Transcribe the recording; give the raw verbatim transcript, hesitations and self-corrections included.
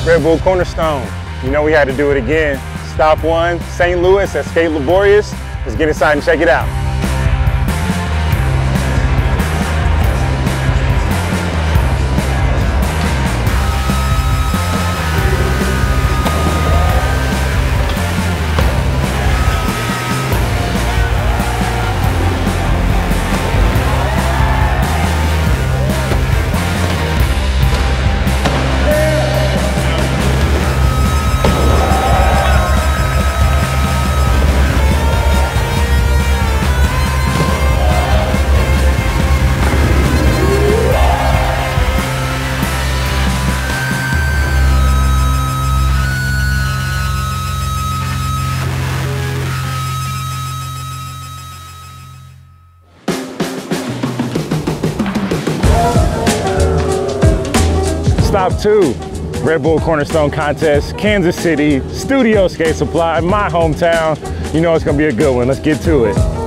Red Bull Cornerstone. You know we had to do it again. Stop one, Saint Louis at Sk eight Liborius. Let's get inside and check it out. Stop two, Red Bull Cornerstone Contest, Kansas City, Studio Skate Supply, my hometown. You know it's gonna be a good one. Let's get to it.